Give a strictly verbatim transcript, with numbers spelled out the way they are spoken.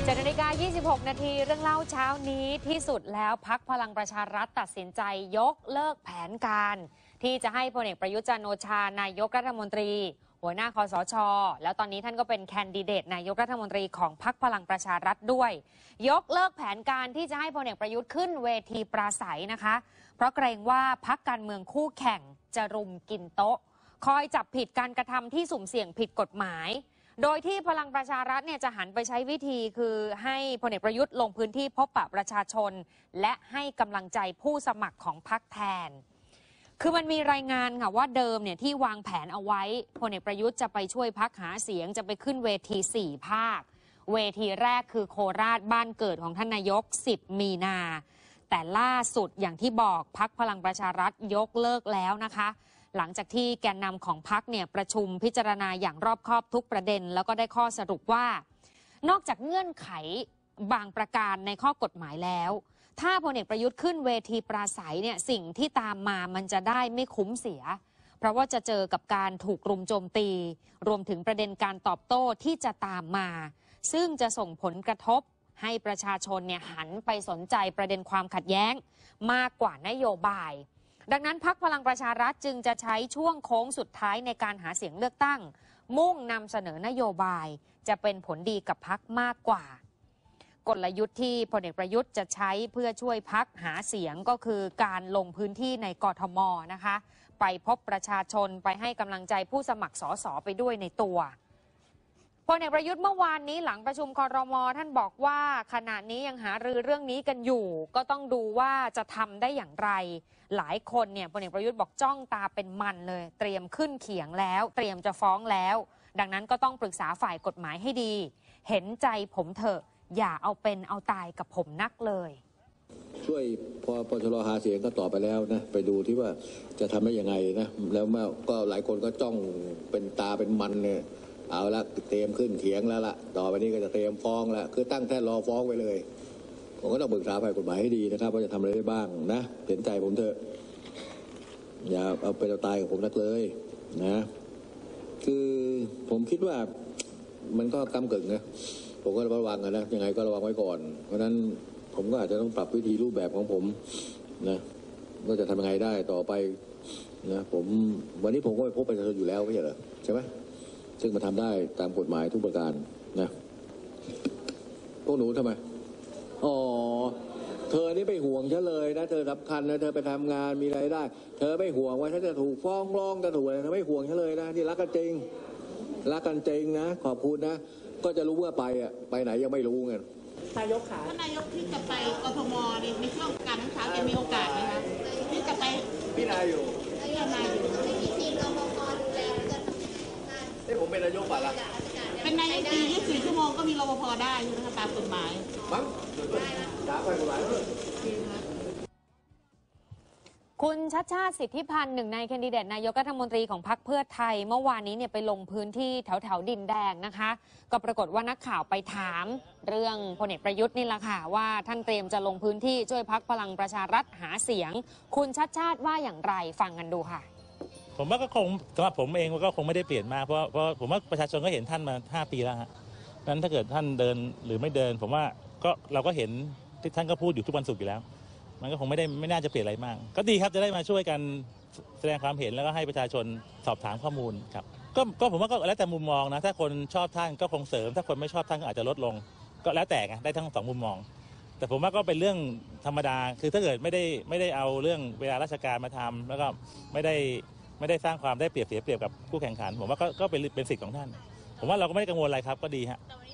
เจ็ดนาฬิกายี่สิบหกนาทีเรื่องเล่าเช้านี้ที่สุดแล้วพรรคพลังประชารัฐตัดสินใจยกเลิกแผนการที่จะให้พลเอกประยุทธ์จันทร์โอชานายกรัฐมนตรีหัวหน้าคสช.แล้วตอนนี้ท่านก็เป็นแคนดิเดตนายกรัฐมนตรีของพรรคพลังประชารัฐด้วยยกเลิกแผนการที่จะให้พลเอกประยุทธ์ขึ้นเวทีปราศัยนะคะเพราะเกรงว่าพรรคการเมืองคู่แข่งจะรุมกินโต๊ะคอยจับผิดการกระทำที่สุ่มเสี่ยงผิดกฎหมายโดยที่พลังประชารัฐเนี่ยจะหันไปใช้วิธีคือให้พลเอกประยุทธ์ลงพื้นที่พบปะประชาชนและให้กำลังใจผู้สมัครของพรรคแทนคือมันมีรายงานค่ะว่าเดิมเนี่ยที่วางแผนเอาไว้พลเอกประยุทธ์จะไปช่วยพรรคหาเสียงจะไปขึ้นเวทีสี่ภาคเวทีแรกคือโคราชบ้านเกิดของท่านนายกสิบมีนาแต่ล่าสุดอย่างที่บอกพรรคพลังประชารัฐยกเลิกแล้วนะคะหลังจากที่แกนนำของพรรคเนี่ยประชุมพิจารณาอย่างรอบคอบทุกประเด็นแล้วก็ได้ข้อสรุปว่านอกจากเงื่อนไขบางประการในข้อกฎหมายแล้วถ้าพลเอกประยุทธ์ขึ้นเวทีปราศัยเนี่ยสิ่งที่ตามมามันจะได้ไม่คุ้มเสียเพราะว่าจะเจอกับการถูกรุมโจมตีรวมถึงประเด็นการตอบโต้ที่จะตามมาซึ่งจะส่งผลกระทบให้ประชาชนเนี่ยหันไปสนใจประเด็นความขัดแย้งมากกว่านโยบายดังนั้นพรรคพลังประชารัฐจึงจะใช้ช่วงโค้งสุดท้ายในการหาเสียงเลือกตั้งมุ่งนำเสนอนโยบายจะเป็นผลดีกับพรรคมากกว่ากลยุทธ์ที่พลเอกประยุทธ์จะใช้เพื่อช่วยพรรคหาเสียงก็คือการลงพื้นที่ในกทม.นะคะไปพบประชาชนไปให้กำลังใจผู้สมัครสสไปด้วยในตัวพลเอกประยุทธ์เมื่อวานนี้หลังประชุมครม.ท่านบอกว่าขณะนี้ยังหารือเรื่องนี้กันอยู่ก็ต้องดูว่าจะทำได้อย่างไรหลายคนเนี่ยพลเอกประยุทธ์บอกจ้องตาเป็นมันเลยเตรียมขึ้นเขียงแล้วเตรียมจะฟ้องแล้วดังนั้นก็ต้องปรึกษาฝ่ายกฎหมายให้ดีเห็นใจผมเถอะอย่าเอาเป็นเอาตายกับผมนักเลยช่วยพอปชรหาเสียงก็ต่อไปแล้วนะไปดูที่ว่าจะทำได้ยังไงนะแล้วก็หลายคนก็จ้องเป็นตาเป็นมันเนี่ยเอาละเตรียมขึ้นเถียงแล้วล่ะต่อไปนี้ก็จะเตรียมฟ้องแล้วคือตั้งแท่นรอฟ้องไว้เลยผมก็ต้องปรึกษาฝ่ายกฎหมายให้ดีนะครับว่าจะทำอะไรได้บ้างนะเห็นใจผมเถอะอย่าเอาไปเอาตายกับผมนักเลยนะคือผมคิดว่ามันก็กำกึ่งนะผมก็ระวังนะยังไงก็ระวังไว้ก่อนเพราะนั้นผมก็อาจจะต้องปรับวิธีรูปแบบของผมนะว่าจะทำยังไงได้ต่อไปนะผมวันนี้ผมก็ไปพบประชาชนอยู่แล้วไม่ใช่เหรอใช่ไหมซึ่งมาทำได้ตามกฎหมายทุกประการนะพวกหนูทำไมอ๋อเธอนี่ไปห่วงฉันเลยนะเธอสำคัญนะเธอไปทำงานมีรายได้เธอไม่ห่วงว่าฉันจะถูกฟ้องร้องจะถูกอะไรเธอไม่ห่วงฉันเลยนะนี่รักกันจริงรักกันจริงนะขอบคุณนะก็จะรู้ว่าไปอ่ะไปไหนยังไม่รู้ไงนายกค่ะท่านนายกที่จะไปกทมในช่วงการทั้งเช้าจะมีโอกาสไหมคะที่จะไปพี่นายอยู่พี่นายอยู่ไม่มีทีมรปภดูแลจะนี่ผมเป็นนายกป่ะล่ะเป็นนายกปียี่สิบสี่ชั่วโมงก็มีรปภได้อยู่นะคะตามกฎหมายมั้งด่าไปกฎหมายคุณชัชชาติสิทธิพันธ์หนึ่งในแคนดิเดตนายกรัฐมนตรีของพรรคเพื่อไทยเมื่อวานนี้เนี่ยไปลงพื้นที่แถวแถวดินแดงนะคะก็ปรากฏว่านักข่าวไปถามเรื่องพลเอกประยุทธ์นี่แหละค่ะว่าท่านเตรียมจะลงพื้นที่ช่วยพรรคพลังประชารัฐหาเสียงคุณชัชชาติว่าอย่างไรฟังกันดูค่ะผมว่าก็คงสำหรับผมเองก็คงไม่ได้เปลี่ยนมากเพราะเพราะผมว่าประชาชนก็เห็นท่านมาห้าปีแล้วฮะนั้นถ้าเกิดท่านเดินหรือไม่เดินผมว่าก็เราก็เห็นที่ท่านก็พูดอยู่ทุกวันศุกร์อยู่แล้วมันก็คงไม่ได้ไม่น่าจะเปลี่ยนอะไรมากก็ดีครับจะได้มาช่วยกันแสดงความเห็นแล้วก็ให้ประชาชนสอบถามข้อมูลครับก็ก็ผมว่าก็แล้วแต่มุมมองนะถ้าคนชอบท่านก็คงเสริมถ้าคนไม่ชอบท่านก็อาจจะลดลงก็แล้วแต่ไงได้ทั้งสองมุมมองแต่ผมว่าก็เป็นเรื่องธรรมดาคือถ้าเกิดไม่ได้ไม่ได้เอาเรื่องเวลาราชการมาทำแล้วก็ไม่ได้ไม่ได้สร้างความได้เปรียบเสียเปรียบกับคู่แข่งขันผมว่าก็ก็เป็นเป็นสิทธิ์ของท่านผมว่าเราก็ไม่ได้กังวลอะไรครับก็ดีฮะ